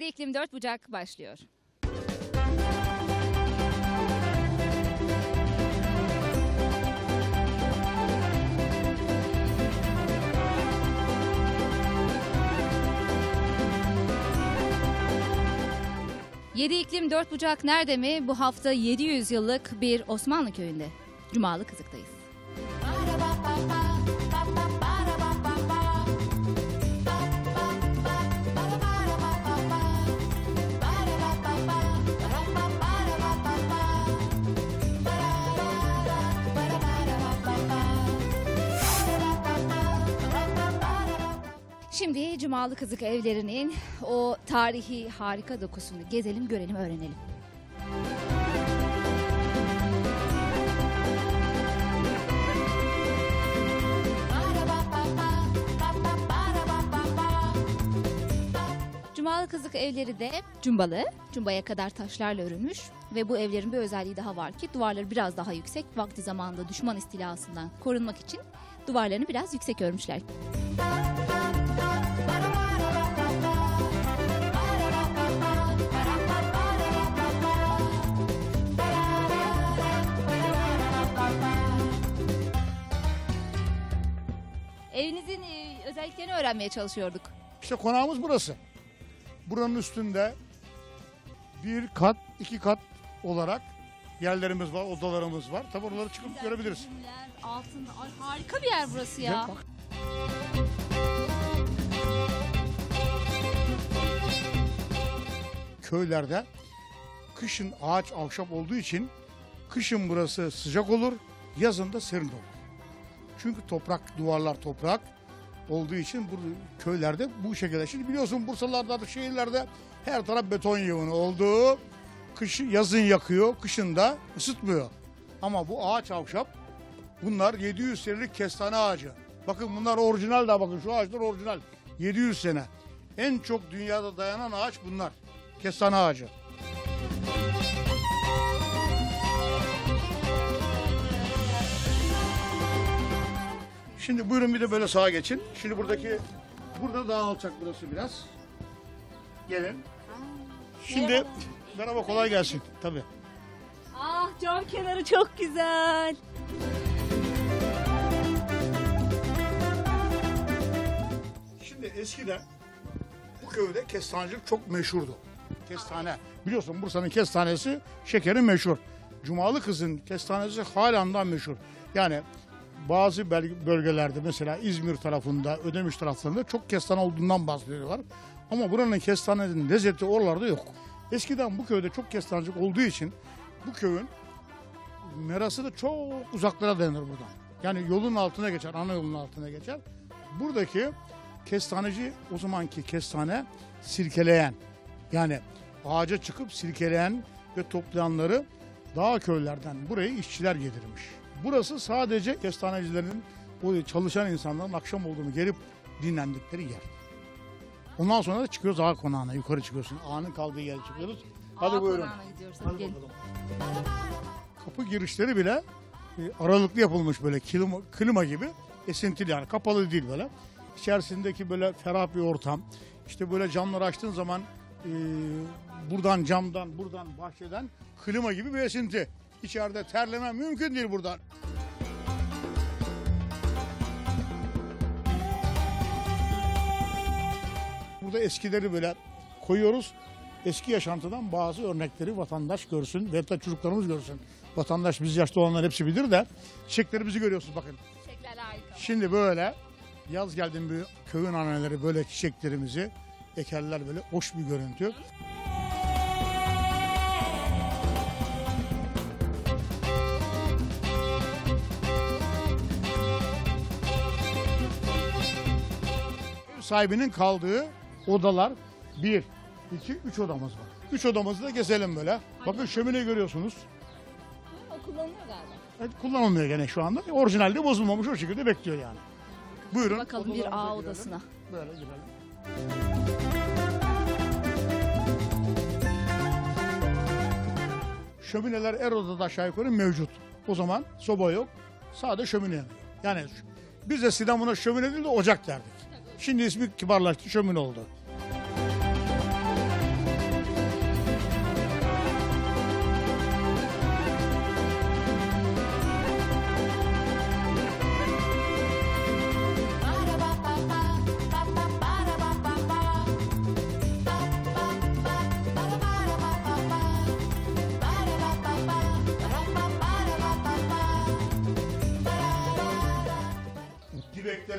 7 iklim 4 bucak başlıyor. Yedi iklim 4 bucak nerede mi? Bu hafta 700 yıllık bir Osmanlı köyünde. Cumalı Kızık'tayız. Şimdi Cumalı Kızık evlerinin o tarihi harika dokusunu gezelim, görelim, öğrenelim. Cumalı Kızık evleri de cumbalı, cumbaya kadar taşlarla örülmüş ve bu evlerin bir özelliği daha var ki duvarları biraz daha yüksek. Vakti zamanında düşman istilasından korunmak için duvarlarını biraz yüksek örmüşler. Evinizin özelliklerini öğrenmeye çalışıyorduk. İşte konağımız burası. Buranın üstünde bir kat, iki kat olarak yerlerimiz var, odalarımız var. Tabi oraları çıkıp görebiliriz. Üzümler, altın, ay, harika bir yer burası ya. Bak. Köylerde kışın ağaç ahşap olduğu için kışın burası sıcak olur, yazın da serin olur. Çünkü toprak, duvarlar toprak olduğu için bu köylerde bu şekilde. Şimdi biliyorsun Bursalarda, şehirlerde her taraf beton yığını olduğu, yazın yakıyor, kışın da ısıtmıyor. Ama bu ağaç ahşap, bunlar 700 senelik kestane ağacı. Bakın bunlar orijinal da, bakın şu ağaçlar orijinal. 700 sene. En çok dünyada dayanan ağaç bunlar. Kestane ağacı. Şimdi buyurun bir de böyle sağa geçin. Şimdi burada daha alçak burası biraz. Gelin. Şimdi merhaba, kolay gelsin. Tabii. Ah, cam kenarı çok güzel. Şimdi eskiden bu köyde kestanecilik çok meşhurdu. Kestane. Biliyorsun Bursa'nın kestanesi şekeri meşhur. Cumalı Kız'ın kestanesi halen daha meşhur. Yani bazı bölgelerde mesela İzmir tarafında, Ödemiş taraflarında çok kestane olduğundan bahsediyorlar. Ama buranın kestanenin lezzeti oralarda yok. Eskiden bu köyde çok kestanecilik olduğu için bu köyün merası da çok uzaklara dayanır buradan. Yani yolun altına geçer, ana yolun altına geçer. Buradaki kestaneci, o zamanki kestane sirkeleyen, yani ağaca çıkıp sirkeleyen ve toplayanları dağ köylerden buraya işçiler getirmiş. Burası sadece kestanecilerin, o çalışan insanların akşam olduğunu gelip dinlendikleri yer. Ondan sonra da çıkıyoruz ağa konağına, yukarı çıkıyorsun. Ağanın kaldığı yere çıkıyoruz. Hadi buyurun. Hadi bakalım. Kapı girişleri bile aralıklı yapılmış, böyle klima gibi, esintili, yani kapalı değil böyle. İçerisindeki böyle ferah bir ortam. İşte böyle camları açtığın zaman buradan camdan, buradan bahçeden klima gibi bir esinti. İçeride terleme mümkün değil buradan. Burada eskileri böyle koyuyoruz. Eski yaşantıdan bazı örnekleri vatandaş görsün ve de çocuklarımız görsün. Vatandaş, biz yaşlı olanlar hepsi bilir de çiçeklerimizi görüyorsunuz bakın. Çiçekler harika. Şimdi böyle yaz geldiğinde bir köyün anneleri böyle çiçeklerimizi ekerler, böyle hoş bir görüntü. Ev sahibinin kaldığı odalar 1, 2, 3 odamız var. 3 odamızı da gezelim böyle. Bakın şömine görüyorsunuz. O kullanılıyor galiba. Evet, kullanılmıyor gene şu anda. Orijinalde bozulmamış, o şekilde bekliyor yani. Buyurun. Bakalım bir odalarımıza ağ girelim. odasına. Böyle girelim. Şömineler her odada aşağı yukarı mevcut. O zaman soba yok, sadece şömine yanıyor. Yani biz eskiden buna şömine değil de ocak derdik. Şimdi ismi kibarlaştı, şömine oldu.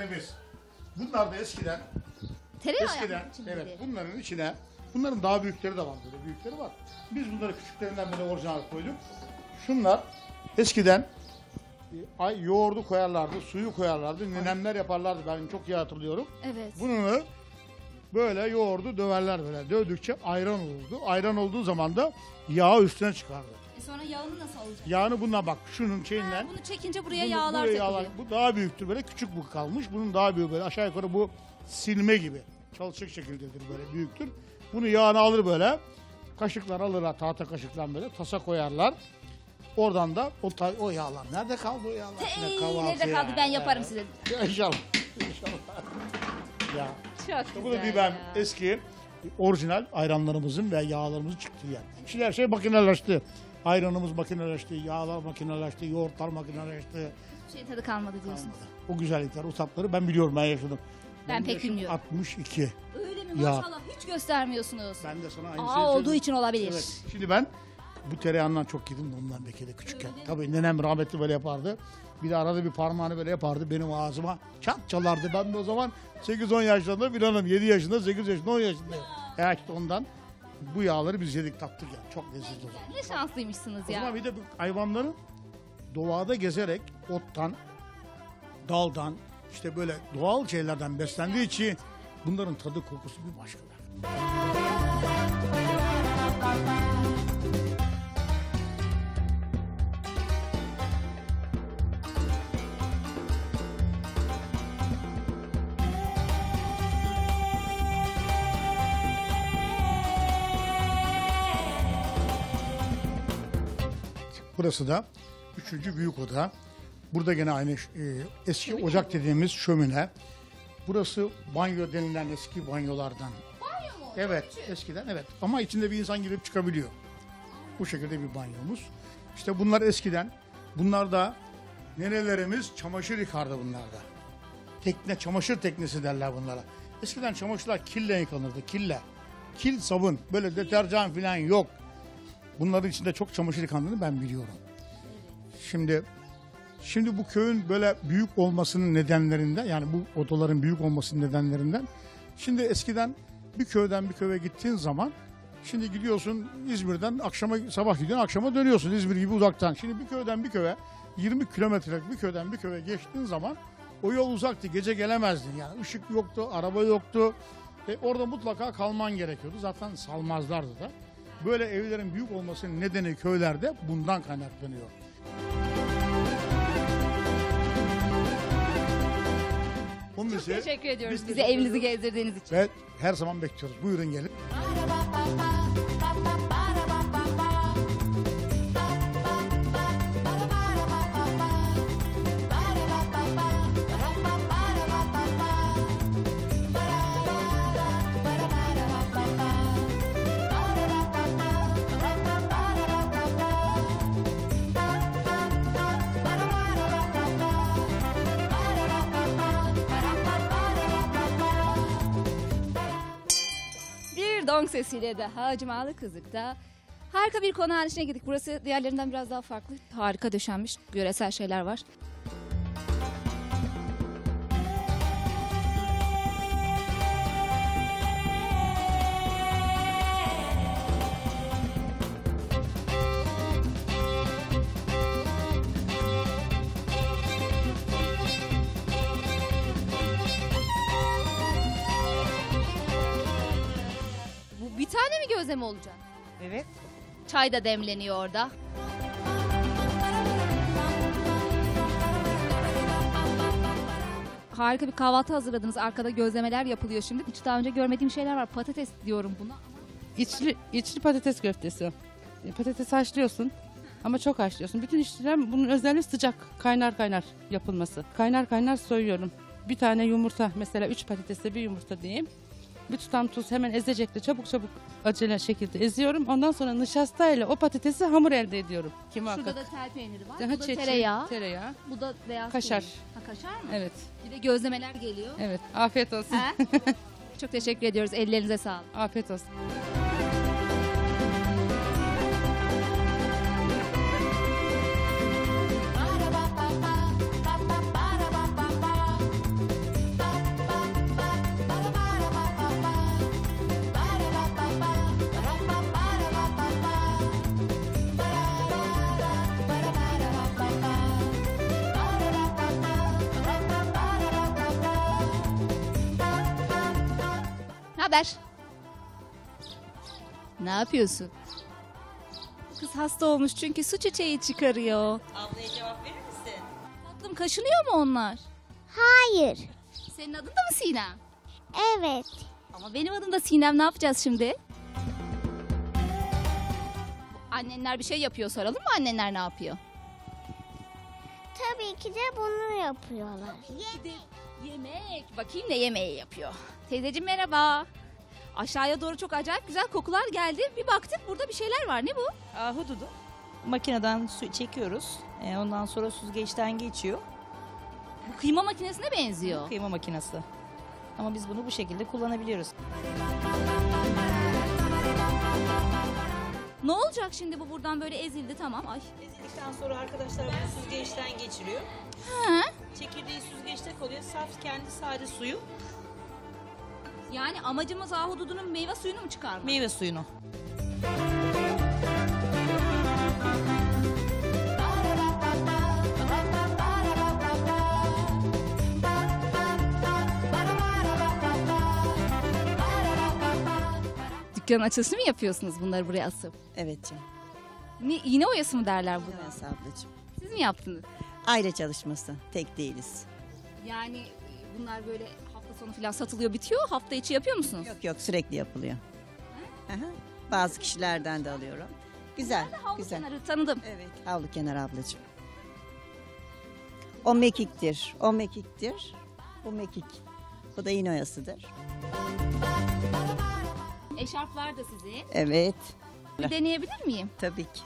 köftemiz. Bunlar da eskiden Tereyağı yapmak için evet, miydi? bunların içine, bunların daha büyükleri de var, böyle büyükleri var. Biz bunları küçüklerinden böyle orijinal koyduk. Şunlar eskiden yoğurdu koyarlardı, suyu koyarlardı, nenemler yaparlardı, ben çok iyi hatırlıyorum. Evet. Bunu böyle yoğurdu döverler, böyle dövdükçe ayran olurdu. Ayran olduğu zaman da yağı üstüne çıkardı. Sonra yağını nasıl alacak? Yağını bununla bak, şunun şeyinden. Bunu çekince buraya Bunu- yağlar buraya takılıyor. Bu daha büyüktür, böyle küçük bu kalmış. Bunun daha büyüğü, böyle aşağı yukarı bu silme gibi. Çalışık şekildedir, böyle büyüktür. Bunu yağını alır böyle. Kaşıklar alırlar, tahta kaşıklar böyle tasa koyarlar. Oradan da o yağlar. Nerede kaldı o yağlar? Ne kahvaltı Nerede kaldı, ya. ben yaparım Evet. size. Ya İnşallah. İnşallah. Ya. Çok Bu da güzel bir ben ya. eski orijinal ayranlarımızın ve yağlarımızın çıktığı yer. Şimdi her şey makineleşti. Ayranımız makineleşti, yağlar makineleşti, yoğurtlar makineleşti. Şeyin tadı kalmadı diyorsunuz. O güzellikler, o tatları ben biliyorum, ben yaşadım. Ben Benim pek yaşım bilmiyorum. 62. Öyle mi? Ya. Maşallah hiç göstermiyorsunuz. Ben de sana aynı Aa, olduğu için olabilir. Evet. Şimdi ben bu tereyağından çok yedim de ondan belki de küçükken. Tabii nenem rahmetli böyle yapardı. Bir de arada bir parmağını böyle yapardı, benim ağzıma çat çalardı. Ben de o zaman 8-10 yaşlarında, bir hanım 7 yaşında, 8 yaşında, 10 yaşındayım. Ya işte ondan bu yağları biz yedik, tattık ya. Çok lezzetli o zaman. Ne şanslıymışsınız O ya. zaman bir de bu hayvanların doğada gezerek ottan, daldan, işte böyle doğal şeylerden beslendiği için bunların tadı, kokusu bir başka. Burası da 3. büyük oda. Burada gene aynı eski ocak dediğimiz şömine. Burası banyo denilen eski banyolardan. Banyo mu? Evet, eskiden evet. Ama içinde bir insan girip çıkabiliyor. Bu şekilde bir banyomuz. İşte bunlar eskiden. Bunlar da nenelerimiz çamaşır yıkardı bunlarda. Tekne, çamaşır teknesi derler bunlara. Eskiden çamaşırlar kille yıkanırdı, kille. Kil sabun, böyle deterjan falan yok. Bunların içinde çok çamaşır yıkandığını ben biliyorum. Şimdi bu köyün böyle büyük olmasının nedenlerinden, yani bu odaların büyük olmasının nedenlerinden, şimdi eskiden bir köyden bir köye gittiğin zaman, şimdi gidiyorsun İzmir'den sabah gidiyorsun, akşama dönüyorsun İzmir gibi uzaktan. Şimdi bir köyden bir köye 20 kilometrelik bir köyden bir köye geçtiğin zaman o yol uzaktı, gece gelemezdin, yani ışık yoktu, araba yoktu. Orada mutlaka kalman gerekiyordu, zaten salmazlardı da. Böyle evlerin büyük olmasının nedeni köylerde bundan kaynaklanıyor. Çok teşekkür ediyoruz biz bize teşekkür evinizi ediyoruz. gezdirdiğiniz için. Ve her zaman bekliyoruz. Buyurun gelin. Bir dong sesiyle daha Cumalı Kızık'ta harika bir konağın içine girdik. Burası diğerlerinden biraz daha farklı. Harika döşenmiş, yöresel şeyler var. Bu bir tane mi gözleme olacak? Evet. Çay da demleniyor orada. Harika bir kahvaltı hazırladınız. Arkada gözlemeler yapılıyor şimdi. Hiç daha önce görmediğim şeyler var. Patates diyorum buna. İçli patates köftesi. Patates haşlıyorsun ama çok haşlıyorsun. Bütün işlem bunun özelliği sıcak, kaynar kaynar yapılması. Kaynar kaynar soyuyorum. Bir tane yumurta, mesela 3 patatese bir yumurta diyeyim. Bir tutam tuz, hemen ezecekle çabuk çabuk acele şekilde eziyorum. Ondan sonra nişastayla o patatesi hamur elde ediyorum. Ki muhakkak. Şurada da tel peyniri var. Daha Bu da çeçil, tereyağı. Tereyağı. Bu da beyaz Kaşar. peynir. Ha, kaşar mı? Evet. Bir de gözlemeler geliyor. Evet. Afiyet olsun. Ha? Çok teşekkür ediyoruz. Ellerinize sağlık. Afiyet olsun. haber? Ne yapıyorsun? Kız hasta olmuş çünkü su çiçeği çıkarıyor. Ablaya cevap verir misin? Tatlım kaşınıyor mu onlar? Hayır. Senin adın da mı Sinem? Evet. Ama benim adım da Sinem, ne yapacağız şimdi? Annenler bir şey yapıyor, soralım mı annenler ne yapıyor? Tabii ki de bunu yapıyorlar. Yemek. Bakayım ne yemeği yapıyor. Teyzeciğim merhaba. Aşağıya doğru çok acayip güzel kokular geldi. Bir baktık burada bir şeyler var. Ne bu? Ahududu. Makineden su çekiyoruz. Ondan sonra süzgeçten geçiyor. Bu kıyma makinesine benziyor. Kıyma makinesi. Ama biz bunu bu şekilde kullanabiliyoruz. Ne olacak şimdi, bu buradan böyle ezildi, tamam. Ay. Ezildikten sonra arkadaşlar bunu süzgeçten geçiriyor. Ha? Çekirdeği süzgeçte kalıyor. Saf kendi sade suyu. Yani amacımız ahududunun meyve suyunu mu çıkarmak? Meyve suyunu. Dükkanın açılışı mı yapıyorsunuz bunları buraya asıp? Evet canım. Ne, iğne oyası mı derler buna? Evet ablacığım. Siz mi yaptınız? Aile çalışması. Tek değiliz. Yani bunlar böyle hafta sonu falan satılıyor, bitiyor. Hafta içi yapıyor musunuz? Yok yok sürekli yapılıyor. Aha. Bazı kişilerden de alıyorum. Güzel. Havlu Güzel. kenarı tanıdım. Evet. Havlu kenar ablacığım. O mekiktir. O mekiktir. Bu mekik. Bu da iğne oyasıdır. Eşarplar da sizin. Evet. Bir deneyebilir miyim? Tabii ki.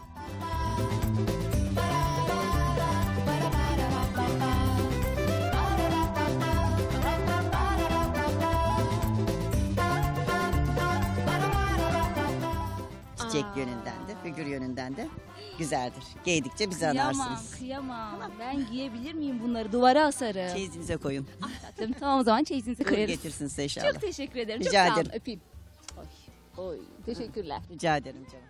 Çiçek yönünden de, figür yönünden de güzeldir. Giydikçe bizi Kıyamam, anarsınız. kıyamam. Ben giyebilir miyim bunları? Duvara asarım. Çeyizinize koyun. Tatlım, tamam o zaman çeyizinizi Uğur koyarız. getirsin size inşallah. Çok teşekkür ederim. Rica Çok sağ olun. ederim. Öpeyim. Oy, teşekkürler. Rica ederim canım.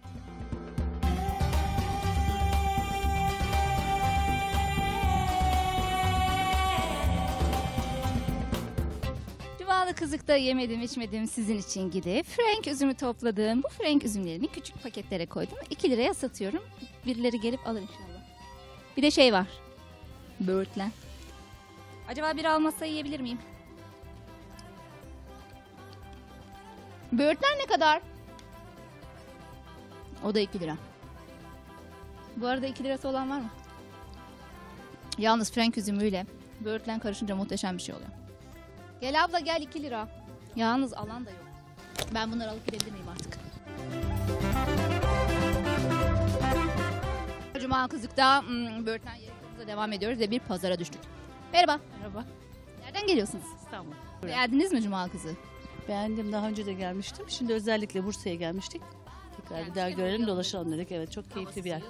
Cuvalı kızıkta yemedim içmedim sizin için gidip Frank üzümü topladım. Bu Frank üzümlerini küçük paketlere koydum. 2 liraya satıyorum. Birileri gelip alır inşallah. Bir de şey var. Böğürtlen. Acaba biri almazsa yiyebilir miyim? Böğürtlen ne kadar? O da 2 lira. Bu arada 2 lirası olan var mı? Yalnız Frank üzümüyle böğürtlen karışınca muhteşem bir şey oluyor. Gel abla gel, 2 lira. Yalnız alan da yok. Ben bunları alıp gidebilir miyim artık? Cuma kızıkta böğürtlen yayınlarımıza devam ediyoruz ve bir pazara düştük. Merhaba. Merhaba. Nereden geliyorsunuz? İstanbul. Beğendiniz mi Cuma kızı? Beğendim. Daha önce de gelmiştim. Şimdi özellikle Bursa'ya gelmiştik. Tekrar bir daha görelim, dolaşalım dedik. Evet, çok keyifli bir yer.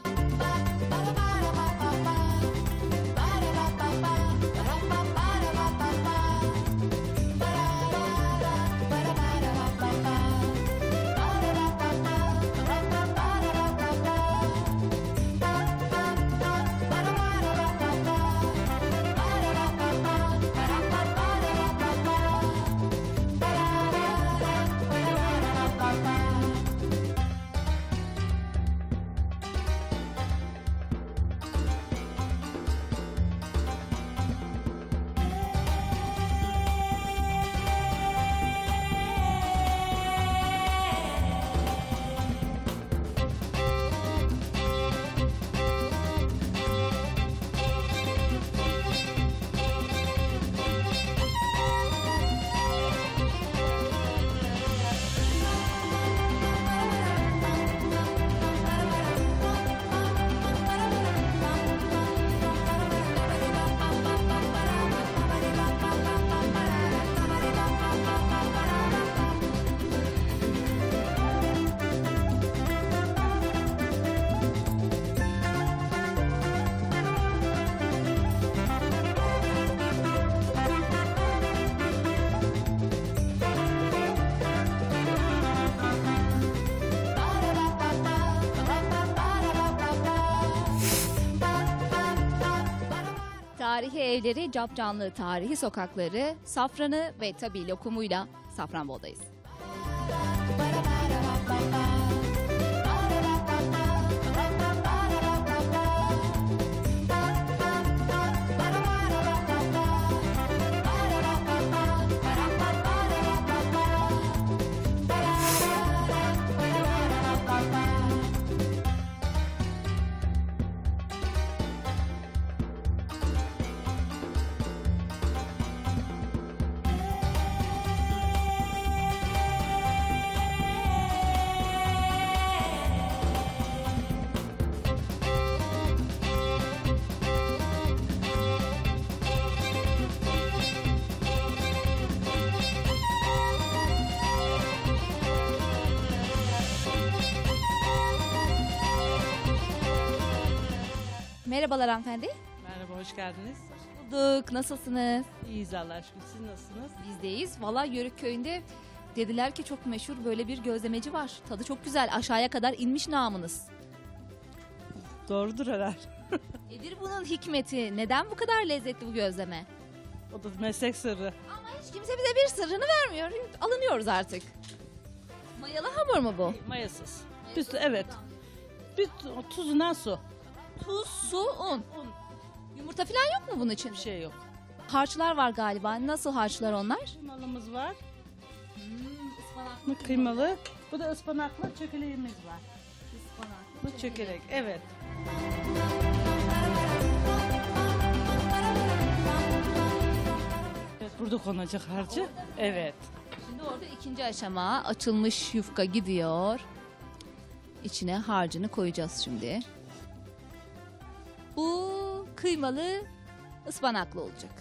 Tarihi evleri, capcanlı tarihi sokakları, safranı ve tabii lokumuyla Safranbolu'dayız. Merhabalar hanımefendi. Merhaba, hoş geldiniz. Bulduk. Nasılsınız? İyiyiz Allah'a şükür. Siz nasılsınız? Bizdeyiz. Valla Yörük köyünde dediler ki çok meşhur böyle bir gözlemeci var. Tadı çok güzel. Aşağıya kadar inmiş namınız. Doğrudur herhalde. Nedir bunun hikmeti? Neden bu kadar lezzetli bu gözleme? O da meslek sırrı. Ama hiç kimse bize bir sırrını vermiyor. Alınıyoruz artık. Mayalı hamur mu bu? Mayasız. Evet. Bir tuzundan su. Tuz, su, un. Yumurta falan yok mu bunun için? Bir şey yok. Harçlar var galiba. Nasıl harçlar onlar? Kıymalımız var. Ispanak. Bu kıymalı. Bu da ıspanaklı çökeleğimiz var. Bu çökelek. Evet. Evet, burada konacak harcı. Evet. Şimdi orada ikinci aşama açılmış yufka gidiyor. İçine harcını koyacağız şimdi. Bu kıymalı ıspanaklı olacak.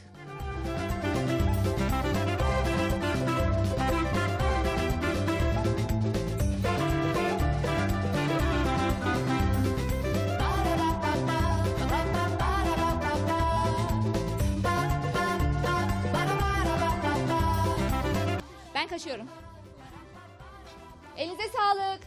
Ben kaçıyorum. Elinize sağlık.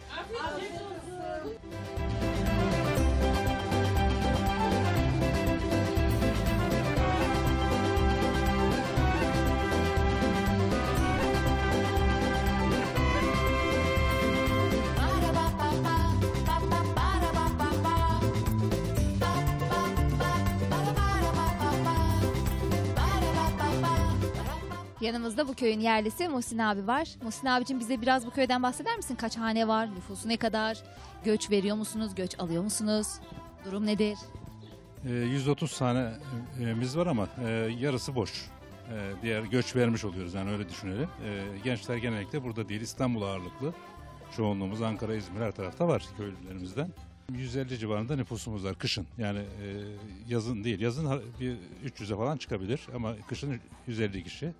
Yanımızda bu köyün yerlisi Muhsin abi var. Muhsin abicim bize biraz bu köyden bahseder misin? Kaç hane var? Nüfusu ne kadar? Göç veriyor musunuz? Göç alıyor musunuz? Durum nedir? 130 tanemiz var ama yarısı boş. Diğer göç vermiş oluyoruz yani öyle düşünelim. Gençler genellikle burada değil, İstanbul ağırlıklı. Çoğunluğumuz Ankara, İzmir her tarafta var köylülerimizden. 150 civarında nüfusumuz var kışın. Yani yazın değil. Yazın bir 300'e falan çıkabilir ama kışın 150 kişi.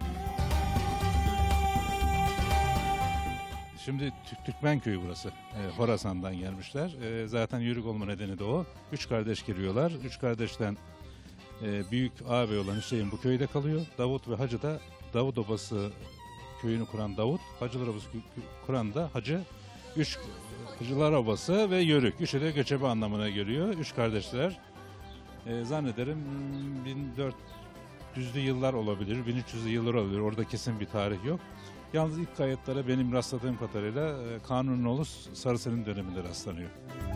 Şimdi Türkmen köyü burası. Horasan'dan gelmişler. Zaten Yörük olma nedeni de o. 3 kardeş giriyorlar. 3 kardeşten büyük ağabey olan Hüseyin bu köyde kalıyor. Davut ve Hacı da Davut Obası köyünü kuran Davut, Hacılar Obası kuran da Hacı. 3 Hacılar Obası ve Yörük. Üçü de göçebe anlamına geliyor. 3 kardeşler. Zannederim 1400'lü yıllar olabilir, 1300'lü yıllar olabilir. Orada kesin bir tarih yok. Yalnız ilk kayıtlara benim rastladığım kadarıyla Kanunoğlu Sarısel'in döneminde rastlanıyor.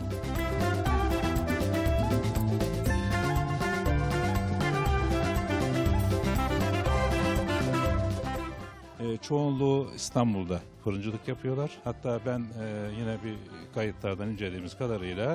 Çoğunluğu İstanbul'da fırıncılık yapıyorlar. Hatta ben yine bir kayıtlardan incelediğimiz kadarıyla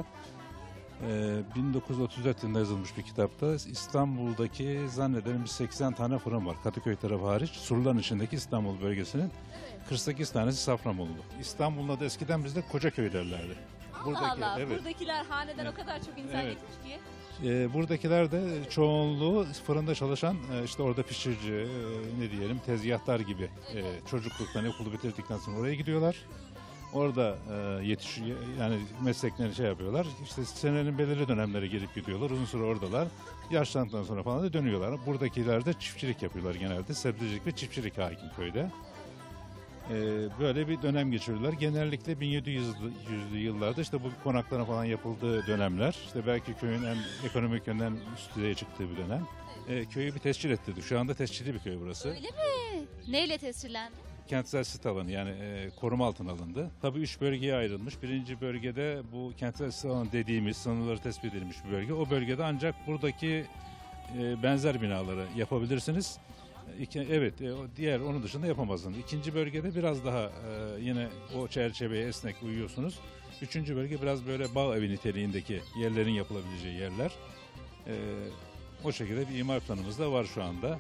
1934 yılında yazılmış bir kitapta İstanbul'daki zannederim bir 80 tane fırın var. Kadıköy tarafı hariç. Surların içindeki İstanbul bölgesinin 48 tanesi Safranbolu. İstanbul'un adı eskiden bizde Kocaköy derlerdi. Allah Allah. Evet. Buradakiler haneden o kadar çok insan Evet. gitmiş ki. Buradakiler de çoğunluğu fırında çalışan işte orada pişirici ne diyelim tezgahtar gibi çocukluktan okulu bitirdikten sonra oraya gidiyorlar. Orada yetişiyor yani mesleklerini şey yapıyorlar. İşte senenin belirli dönemleri gelip gidiyorlar. Uzun süre oradalar. Yaşlandıktan sonra falan da dönüyorlar. Buradakiler de çiftçilik yapıyorlar genelde. Sebzecilik ve çiftçilik hakim köyde. Böyle bir dönem geçiriyorlar. Genellikle 1700'lü yıllarda işte bu konakların falan yapıldığı dönemler. İşte belki köyün en ekonomik yönden üst düzeye çıktığı bir dönem. Köyü bir tescil ettirdi. Şu anda tescilli bir köy burası. Öyle mi? Neyle tescillendi? kentsel sit alanı, yani koruma altına alındı. Tabii 3 bölgeye ayrılmış. Birinci bölgede bu kentsel sit alanı dediğimiz sınırları tespit edilmiş bir bölge. O bölgede ancak buradaki benzer binaları yapabilirsiniz. Diğer onun dışında yapamazsınız. İkinci bölgede biraz daha yine o çerçeveye esnek uyuyorsunuz. Üçüncü bölge biraz böyle bağ evi niteliğindeki yerlerin yapılabileceği yerler. O şekilde bir imar planımız da var şu anda.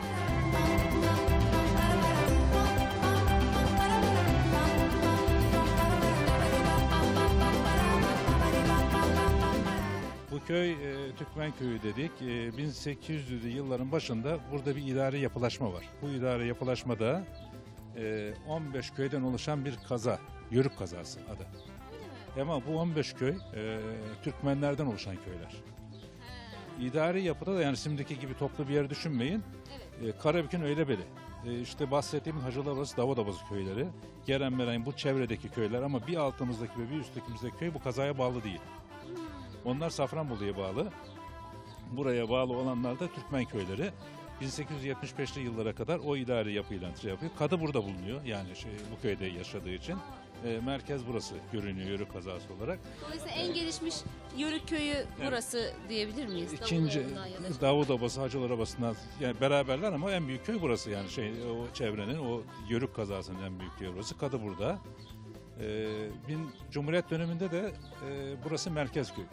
Bu köy Türkmen Köyü dedik. 1800'lü yılların başında burada bir idari yapılaşma var. Bu idari yapılaşmada 15 köyden oluşan bir kaza, Yörük kazası adı. Ama bu 15 köy Türkmenlerden oluşan köyler. İdari yapıda da yani şimdiki gibi toplu bir yer düşünmeyin. Karabük'ün Öylebeli. İşte bahsettiğim Hacılarobası, Davudobası köyleri. Geren Meren bu çevredeki köyler ama bir altımızdaki ve bir üsttekimizdeki köy bu kazaya bağlı değil. Onlar Safranbolu'ya bağlı. Buraya bağlı olanlar da Türkmen köyleri. 1875'li yıllara kadar o idari yapıyla yapıyor. Kadı burada bulunuyor. Yani bu köyde yaşadığı için. Merkez burası görünüyor Yörük kazası olarak. Dolayısıyla en gelişmiş Yörük köyü burası diyebilir miyiz? İkinci Davudobası, Hacılarobası'ndan yani beraberler ama en büyük köy burası yani o çevrenin, o Yörük kazasının en büyük köyü burası. Kadı burada. Cumhuriyet döneminde de burası merkez köy.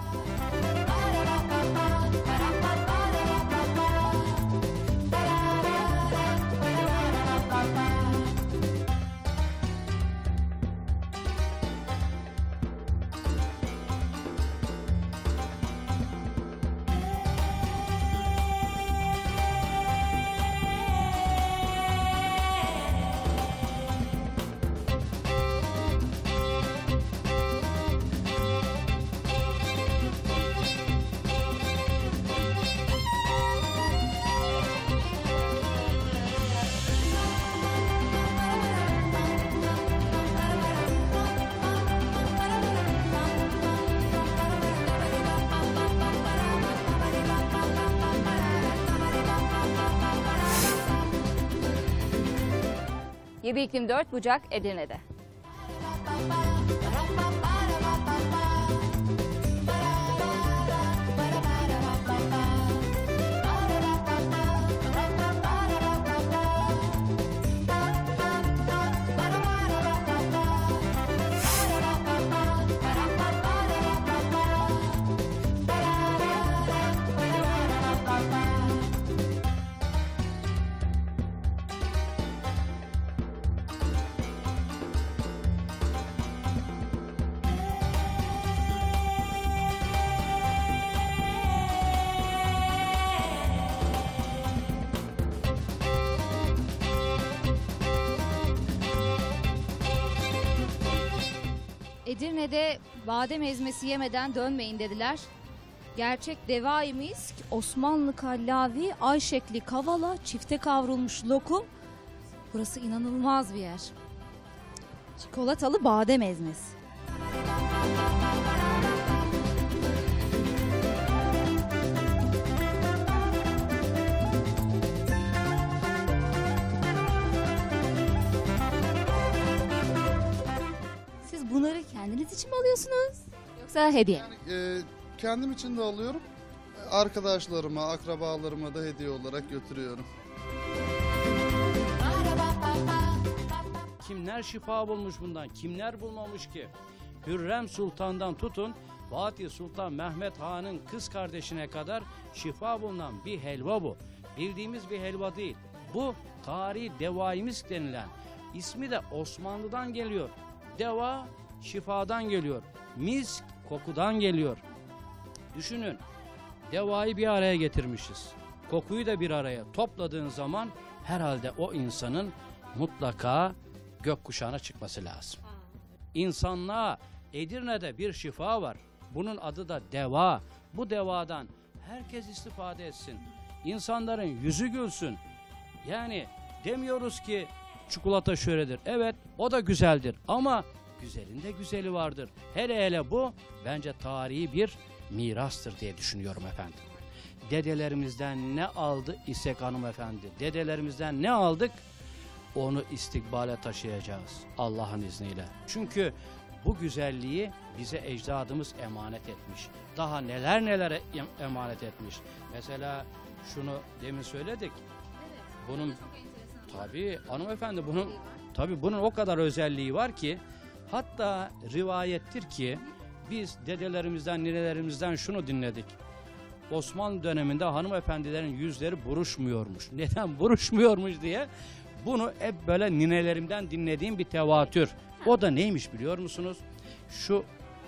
Yedi İklim 4 Bucak Edirne'de. Edirne'de badem ezmesi yemeden dönmeyin dediler. Gerçek devai misk, Osmanlı kallavi, ayşekli kavala, çifte kavrulmuş lokum. Burası inanılmaz bir yer. Çikolatalı badem ezmesi. Siz bunları kendiniz için mi alıyorsunuz? Yoksa hediye? Yani, kendim için de alıyorum. Arkadaşlarıma, akrabalarıma da hediye olarak götürüyorum. Kimler şifa bulmuş bundan, kimler bulmamış ki? Hürrem Sultan'dan tutun, Fatih Sultan Mehmet Han'ın kız kardeşine kadar şifa bulunan bir helva bu. Bildiğimiz bir helva değil. Bu tarihi devai misk denilen. İsmi de Osmanlı'dan geliyor. Deva şifadan geliyor. Misk kokudan geliyor. Düşünün, devayı bir araya getirmişiz. Kokuyu da bir araya topladığın zaman herhalde o insanın mutlaka gökkuşağına çıkması lazım. İnsanlığa Edirne'de bir şifa var. Bunun adı da deva. Bu devadan herkes istifade etsin. İnsanların yüzü gülsün. Yani demiyoruz ki çikolata şöyledir. Evet, o da güzeldir ama güzelin de güzeli vardır. Hele hele bu bence tarihi bir mirastır diye düşünüyorum efendim. Dedelerimizden ne aldı isek hanımefendi? Dedelerimizden ne aldık? onu istikbale taşıyacağız Allah'ın izniyle. Çünkü bu güzelliği bize ecdadımız emanet etmiş. Daha neler neler emanet etmiş. Mesela şunu demin söyledik. Bunun tabii hanımefendi bunun o kadar özelliği var ki, hatta rivayettir ki biz dedelerimizden, ninelerimizden şunu dinledik. Osmanlı döneminde hanımefendilerin yüzleri buruşmuyormuş. Neden buruşmuyormuş diye bunu hep böyle ninelerimden dinlediğim bir tevatür. O da neymiş biliyor musunuz? Şu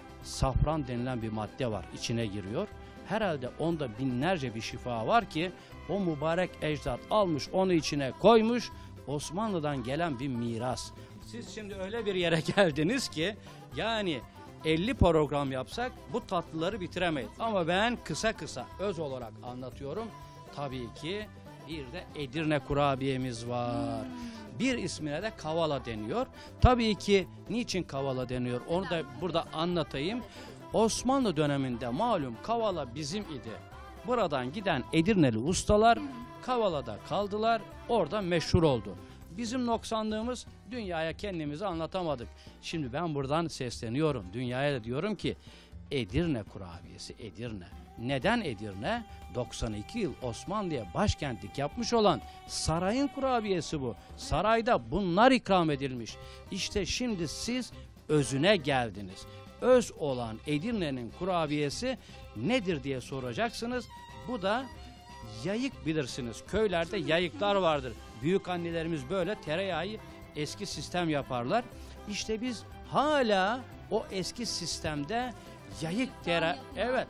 safran denilen bir madde var, içine giriyor. Herhalde onda binlerce bir şifa var ki o mübarek ecdat almış, onu içine koymuş. Osmanlı'dan gelen bir miras. Siz şimdi öyle bir yere geldiniz ki yani 50 program yapsak bu tatlıları bitiremeyiz. Ama ben kısa kısa öz olarak anlatıyorum. Tabii ki bir de Edirne kurabiyemiz var. Bir ismine de kavala deniyor. Tabii ki niçin kavala deniyor onu da burada anlatayım. Osmanlı döneminde malum kavala bizim idi. Buradan giden Edirneli ustalar Kavala'da kaldılar, orada meşhur oldu. Bizim noksanlığımız, dünyaya kendimizi anlatamadık. Şimdi ben buradan sesleniyorum, dünyaya da diyorum ki Edirne kurabiyesi, Edirne. Neden Edirne? 92 yıl Osmanlı'ya başkentlik yapmış olan sarayın kurabiyesi bu. Sarayda bunlar ikram edilmiş. İşte şimdi siz özüne geldiniz. Öz olan Edirne'nin kurabiyesi nedir diye soracaksınız. Bu da yayık, bilirsiniz. Köylerde yayıklar vardır. Büyük annelerimiz böyle tereyağı eski sistem yaparlar. İşte biz hala o eski sistemde yayık evet,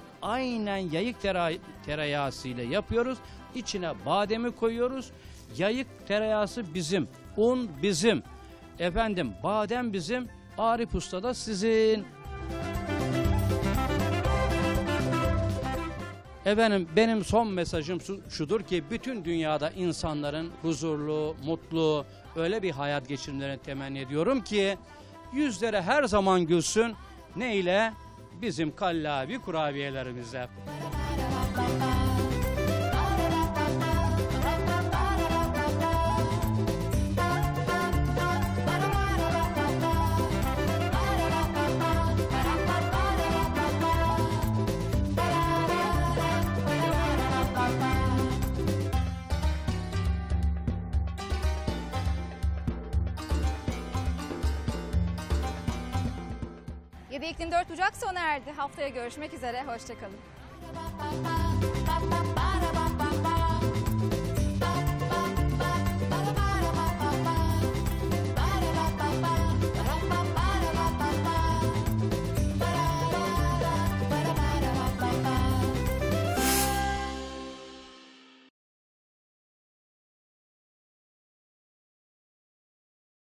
aynen yayık tereyağısıyla yapıyoruz. İçine bademi koyuyoruz. Yayık tereyağısı bizim, un bizim. Efendim badem bizim, Arif Usta da sizin. Efendim benim son mesajım şudur ki bütün dünyada insanların huzurlu, mutlu, öyle bir hayat geçirmelerini temenni ediyorum ki yüzleri her zaman gülsün. Ne ile? Bizim kallavi kurabiyelerimizle. Yedi İklim 4 Bucak sona erdi. Haftaya görüşmek üzere. Hoşçakalın.